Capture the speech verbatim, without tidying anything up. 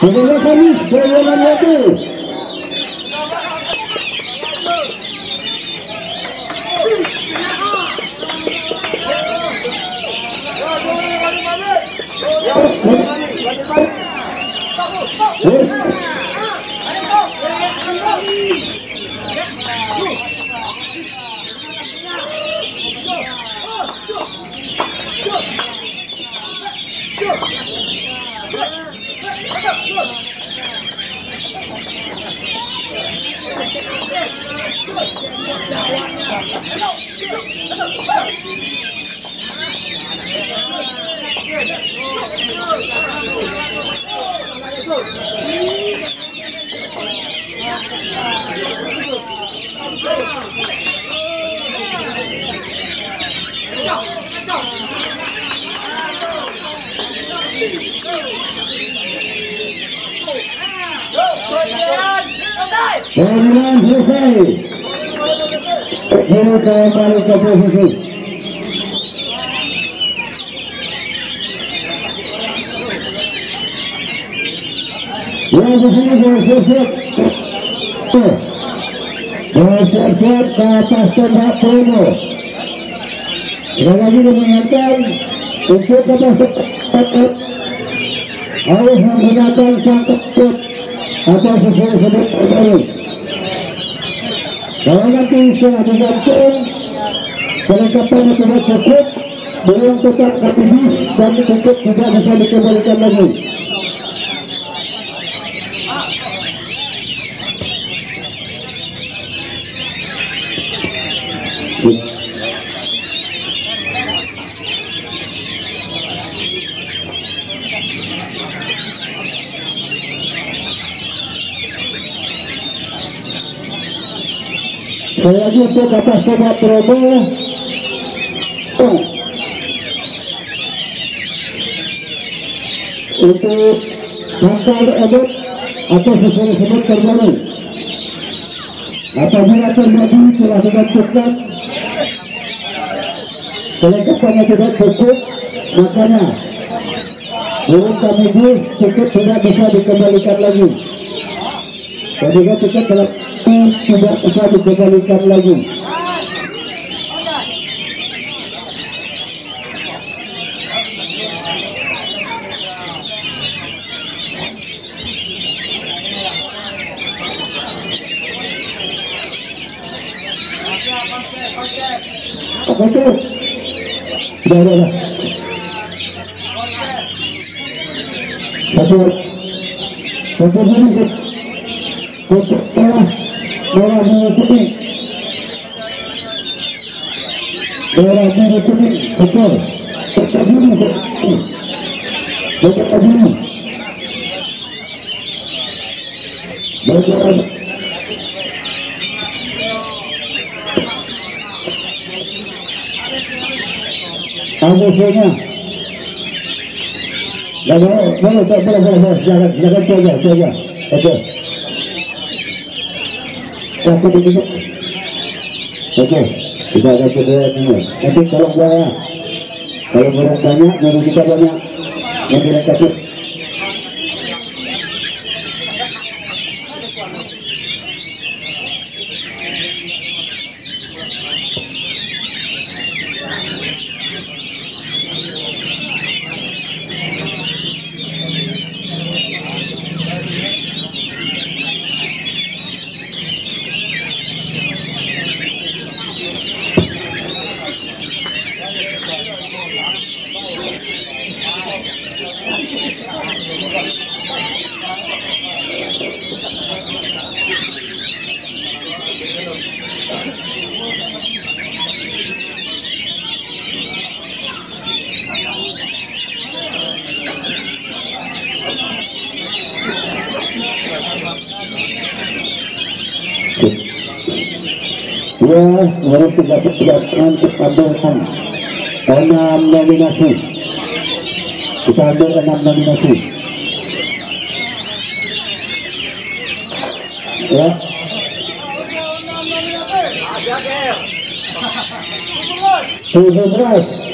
Sebenarnya kami berjalan lagi. Pemilihan selesai. Kita kembali ke posisi. Yang di sini bersiap-siap. Bersiap-siap ke atas tembak Primo. Sekali lagi mengingatkan untuk ke atas tembak harus menggunakan sangkut atau sesuai sebut terbaru. Kalau nanti setelah digantung kelengkapan tidak cukup, belum tetap habis dan cukup tidak bisa dikembalikan lagi. Saya lagi untuk atas sobat Promo untuk tanggal edit atau sesuai sebut terbaru. Apabila terjadi telah digantikan kelengkapannya tidak cukup, makanya burung kami cukup tidak bisa dikembalikan lagi. Jadi kita telah tidak bisa dikembalikan lagi. Oke, terus. Sudah, sudah, sudah. Satu, satu ini, satu merah, merah merah kuning, merah merah kuning, betul. Satu ini, satu ini, betul. Musuhnya, boleh, boleh, boleh, boleh, jangan, jangan coba, coba, oke, oke, begitu, oke, kita akan coba dulu. Nanti kalau banyak, kalau berat banyak, baru kita banyak, yang tidak sakit. Ya, harus tidak dipindahkan kepada enam nominasi. Kita ambil enam nominasi. Ya. tujuh belas